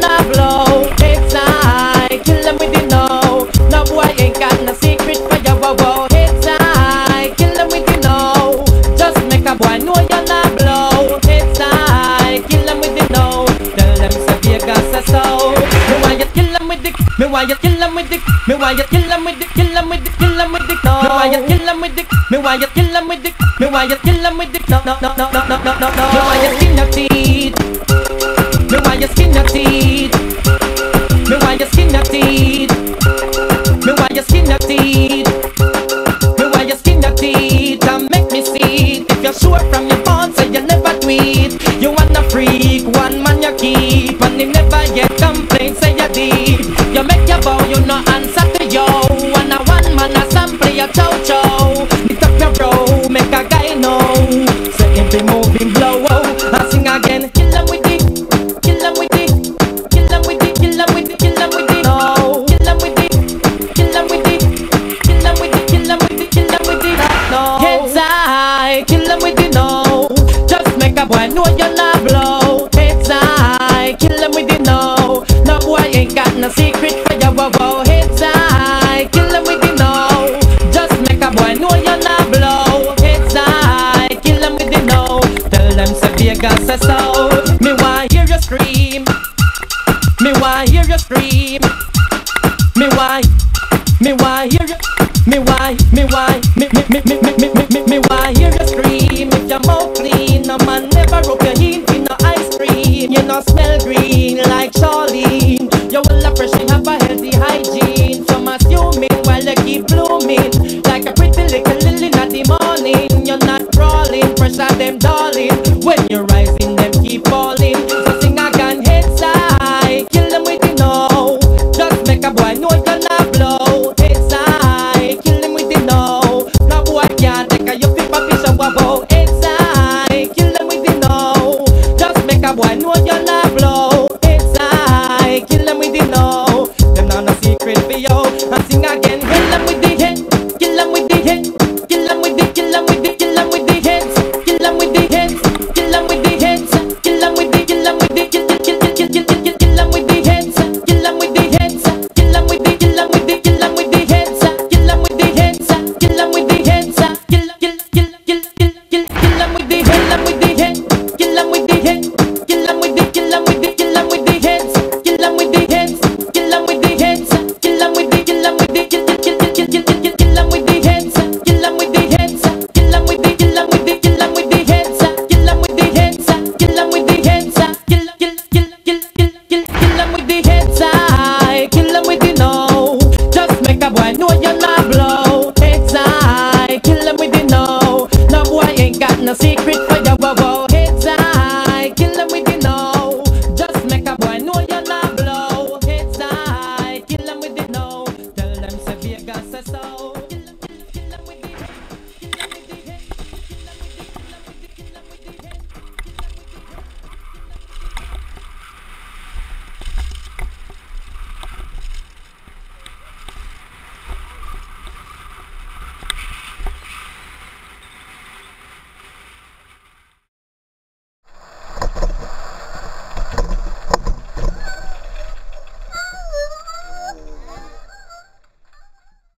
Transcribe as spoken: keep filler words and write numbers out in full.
not blow. Heads high, kill them with the no. No boy ain't got no secret for your wow wow. Heads high, kill them with the no. Just make a boy know you're not blow. Heads high, kill them with the no. Tell them say Vegas a so. Me want you kill them with the, me want you kill them with the, me want you kill them with the, kill them with the, kill them with the no. Me want you kill them with the, me want you kill them with the, me want you kill them with the no no no no no no no no. Me want you skin your teeth. Me want you skin your teeth. Me want you skin your teeth. Me want you skin your teeth. Me want you skin your teeth and make me see it. If you're sure from your bones, say you never do it. You want a freak, one man you keep, and him never yet complain, say you deep. You make your bow, you no answer to yo. And a one man a sample your chow chow. Lift up your bro, make a guy know. Say him be moving blow. I sing again, kill them with it, kill them with it, kill them with it, kill them with it, kill them with it. No, kill them with it, kill them with it, kill them with it, kill them with it, kill them with it. No, heads high, kill them with it. No, just make a boy know you're not blow. Heads high, kill them with it. No, no boy ain't got no secret for your wow wow. Heads high, kill them with it. No, just make a boy know you're not blow. Heads high, kill them with it. No, tell them say Vegas a so. Me want hear you scream. Me want hear you scream. Me want, me want hear you. Me want, me want, me me me me me me me me want hear you scream. If your mouth clean, no man never rub your hint in no ice cream. You no smell green like Charlene. You will appreciate have a healthy hygiene. Some assuming while you keep blooming like a pretty little lily in the morning. You're not crawling, pressure them down.